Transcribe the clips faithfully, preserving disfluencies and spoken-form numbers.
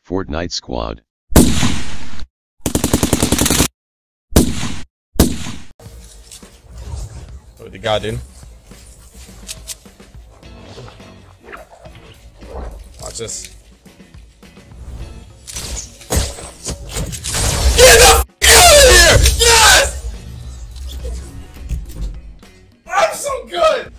Fortnite squad. Oh, the guy, dude. Watch this. Get the f out of here! Yes! I'm so good!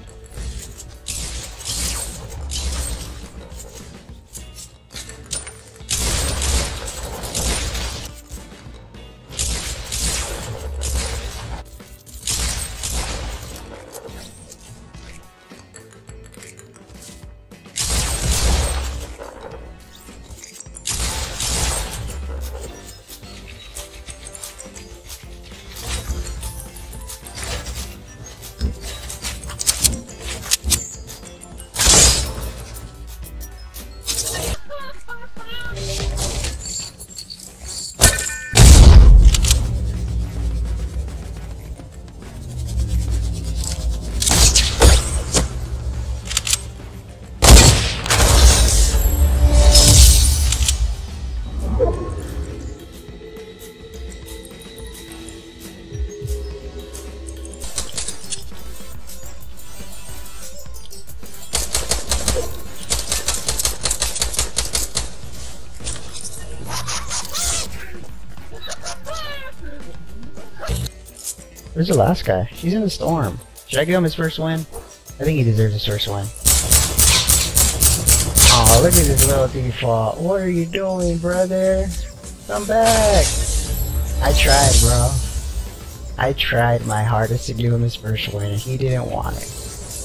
Where's the last guy? He's in the storm. Should I give him his first win? I think he deserves his first win. Oh, look at this little default. What are you doing, brother? Come back! I tried, bro. I tried my hardest to give him his first win, and he didn't want it.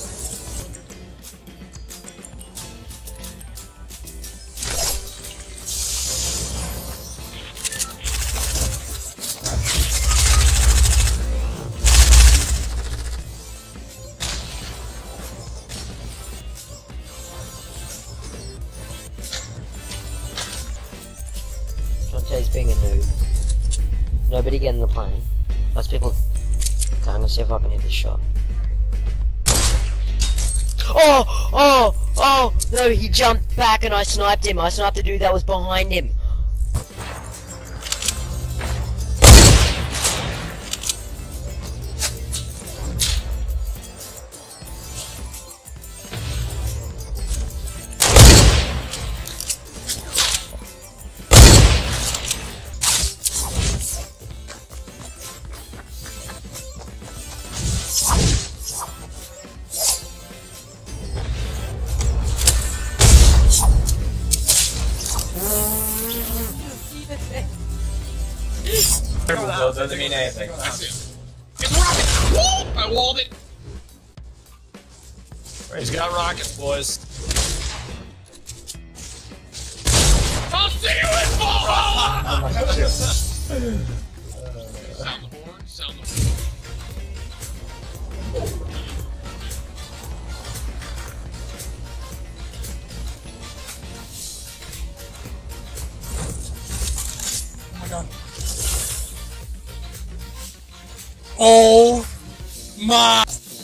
He's being a noob. Nobody get in the plane. Most people can't see if I can hit the shot. Oh! Oh! Oh! No, he jumped back and I sniped him. I sniped the dude that was behind him. Doesn't mean anything. It's rocket! Woo! I walled it! He's got rockets, boys. I'll see you in Valhalla! Sound the horn, sound the horn. Oh my god. Oh my!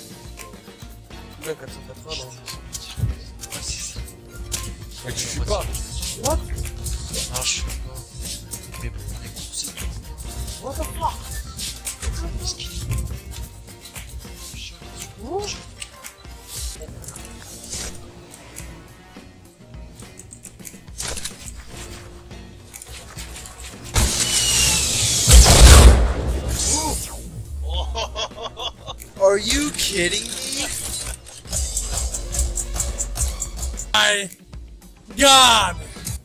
What? What the fuck? What? Are you kidding me? My God!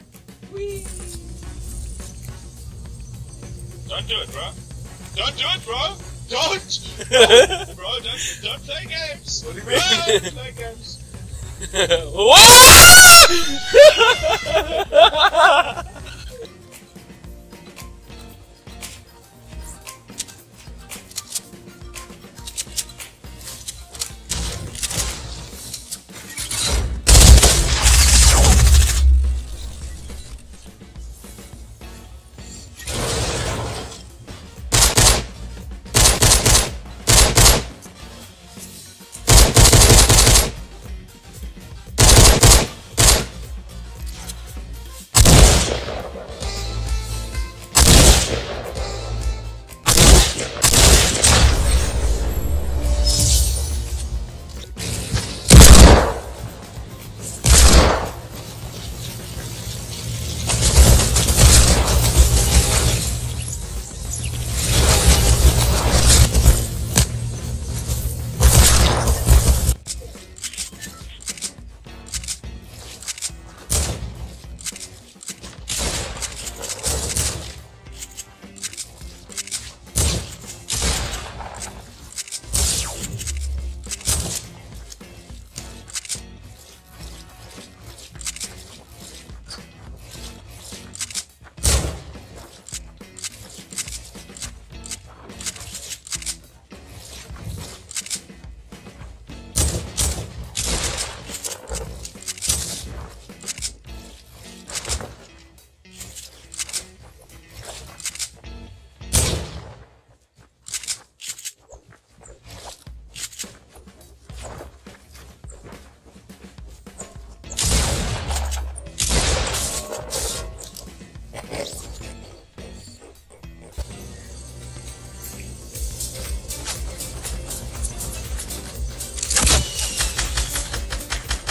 Don't do it, bro. Don't do it, bro. Don't. Don't, bro. Don't don't play games. What do you mean? Don't play games. What?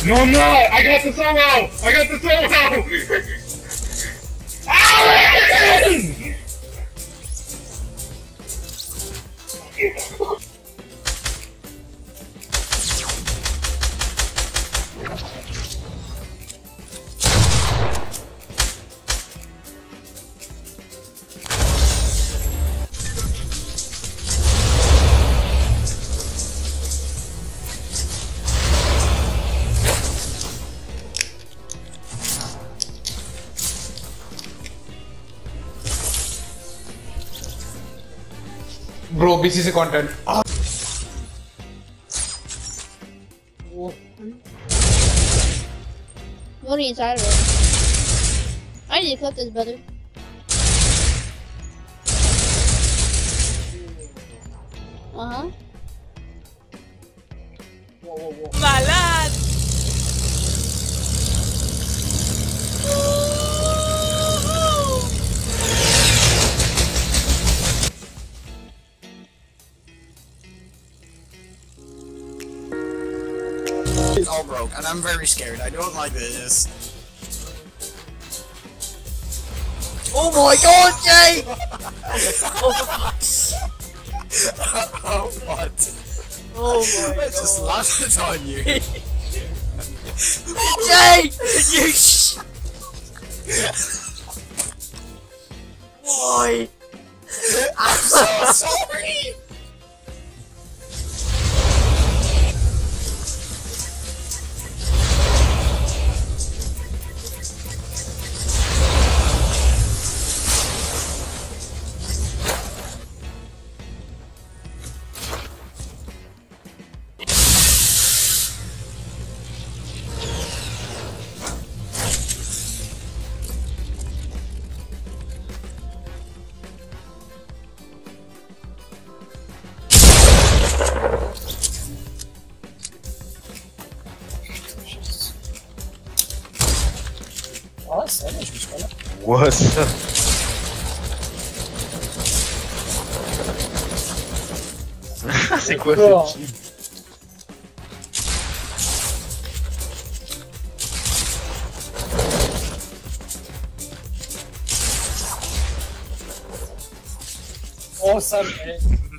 No, I'm not! I got the solo! I got the solo! Alan! Bro, B C C content. Ah. What are you inside of it? I need to clip this, brother. Uh huh. Whoa, whoa, whoa. Malad! It's all broke, and I'm very scared. I don't like this. Oh my god, Jay! Oh, what? Oh my I just god. landed on you. Jay! You sh- Why? I'm so sorry! What's up? C'est quoi ce type? Awesome, man.